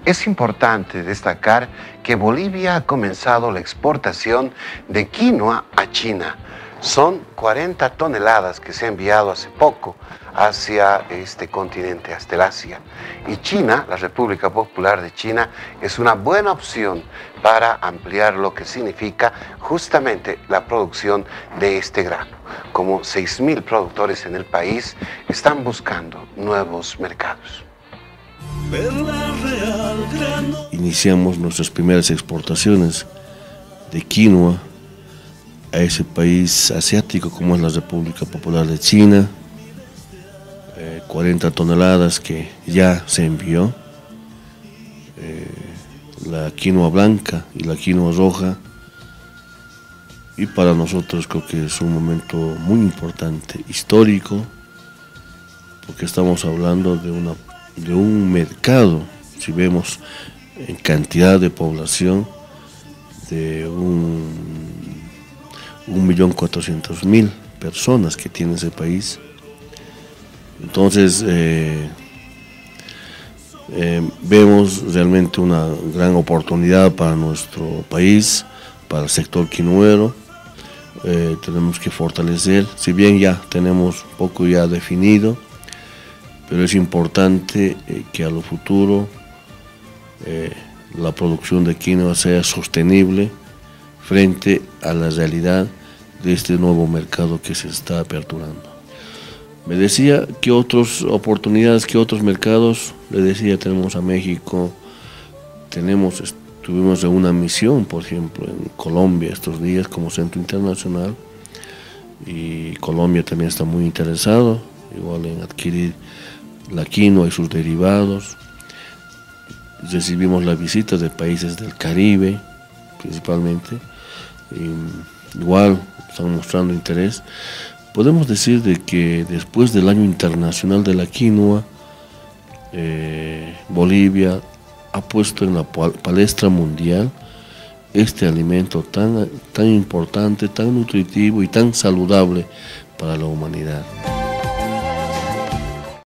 Es importante destacar que Bolivia ha comenzado la exportación de quinoa a China. Son 40 toneladas que se han enviado hace poco hacia este continente, hasta el Asia. Y China, la República Popular de China, es una buena opción para ampliar lo que significa justamente la producción de este grano. Como 6.000 productores en el país están buscando nuevos mercados. Iniciamos nuestras primeras exportaciones de quinoa a ese país asiático como es la República Popular de China, 40 toneladas que ya se envió, la quinoa blanca y la quinoa roja, y para nosotros creo que es un momento muy importante, histórico, porque estamos hablando de un mercado, si vemos en cantidad de población, de 1.400.000 personas que tiene ese país. Entonces vemos realmente una gran oportunidad para nuestro país, para el sector quinoero. Tenemos que fortalecer, si bien ya tenemos un poco ya definido, pero es importante que a lo futuro la producción de quinoa sea sostenible frente a la realidad de este nuevo mercado que se está aperturando. Me decía que otras oportunidades, que otros mercados, le decía, tenemos a México, estuvimos en una misión, por ejemplo, en Colombia estos días como centro internacional, y Colombia también está muy interesado, igual en adquirir la quinoa y sus derivados. Recibimos la visita de países del Caribe, principalmente, igual están mostrando interés. Podemos decir de que después del Año Internacional de la Quinoa, Bolivia ha puesto en la palestra mundial este alimento tan importante, tan nutritivo y tan saludable para la humanidad.